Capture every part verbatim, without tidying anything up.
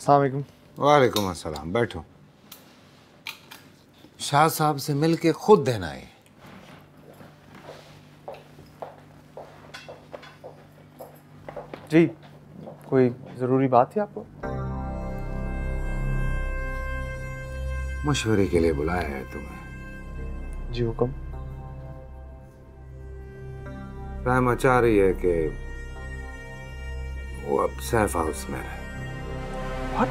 अस्सलाम वालेकुम। वालेकुम अस्सलाम। बैठो। शाह साहब से मिल के खुद देना है। जी, कोई ज़रूरी बात थी आपको? मशवरे के लिए बुलाया है तुम्हें। जी हुक्म। रहमा चाह रही है कि वो अब सैफ हाउस में रहे। What?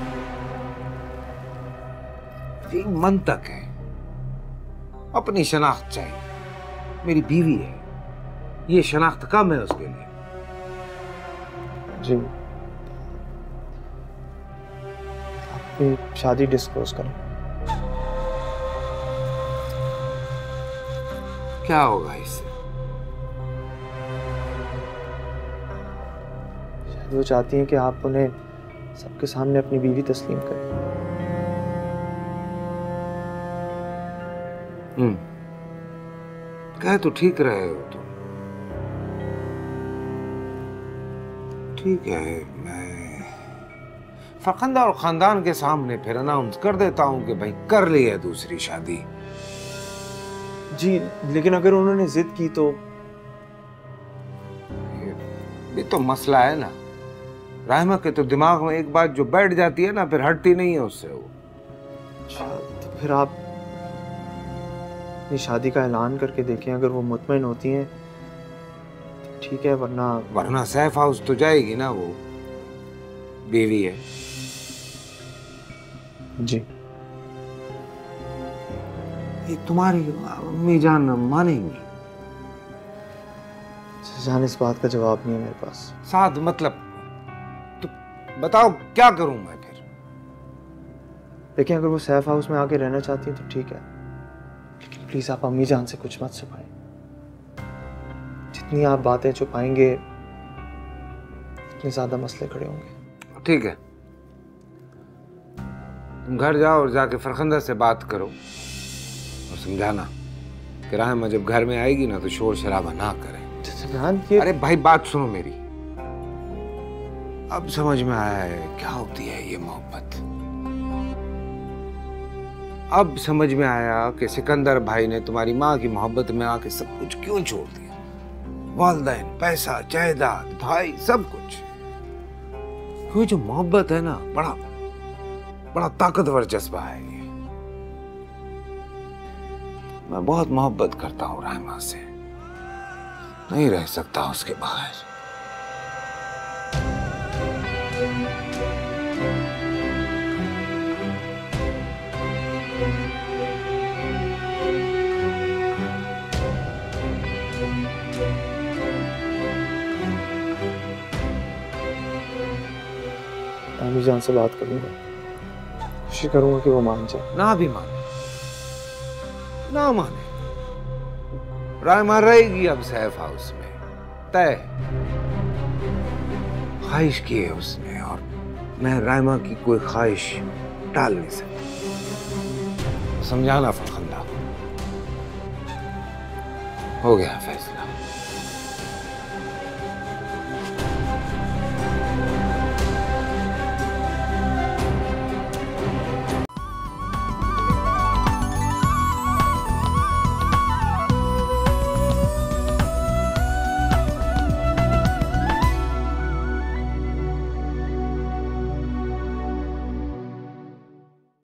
जी मन तक है, अपनी शनाख्त चाहिए। मेरी बीवी है, ये शनाख्त कम है उसके लिए। जी, अपनी शादी डिस्क्लोज करें। क्या होगा इससे? शायद वो चाहती हैं कि आप उन्हें सबके सामने अपनी बीवी तस्लीम करें। हम्म, कह तो ठीक रहे हो तुम। ठीक है, मैं फरखंदा और खानदान के सामने फिर अनाउंस कर देता हूं कि भाई कर ली है दूसरी शादी। जी, लेकिन अगर उन्होंने जिद की तो? ये तो मसला है ना। रहमा के तो दिमाग में एक बात जो बैठ जाती है ना, फिर हटती नहीं है उससे वो। अच्छा, तो फिर आप ये शादी का ऐलान करके देखें। अगर वो मुतमईन होती हैं तो ठीक है, वरना वरना सैफ हाउस तो जाएगी ना, वो बीवी है। जी, ये तुम्हारी अम्मी जान मानेंगी? जान इस बात का जवाब नहीं है मेरे पास। साथ मतलब तो बताओ क्या करूं मैं फिर? देखिए, अगर वो सैफ हाउस में आके रहना चाहती हैं तो ठीक है, लेकिन प्लीज आप अम्मी जान से कुछ मत छुपाएं। जितनी आप बातें छुपाएंगे उतने ज्यादा मसले खड़े होंगे। ठीक है, तुम घर जाओ और जाके फरखंदा से बात करो और समझाना कि रहमा जब घर में आएगी ना तो शोर शराबा ना करें। ये... अरे भाई बात सुनो मेरी। अब समझ में आया है क्या होती है ये मोहब्बत। अब समझ में आया कि सिकंदर भाई ने तुम्हारी माँ की मोहब्बत में आके सब कुछ क्यों छोड़ दिया। वालिदैन, पैसा, जायदाद, भाई, सब कुछ। क्यों? जो मोहब्बत है ना, बड़ा बड़ा ताकतवर जज्बा है ये। मैं बहुत मोहब्बत करता हूँ रहमा से, नहीं रह सकता उसके बगैर। अम्मी जान से बात करूंगा, कोशिश करूंगा कि वो मान जाए। ना भी माने, ना माने, रहमा रहेगी अब सैफ हाउस में, तय। ख्वाहिश की है उसने और मैं रहमा की कोई ख्वाहिश टाल नहीं सकता। समझाना फरखंदा। हो गया फैसला।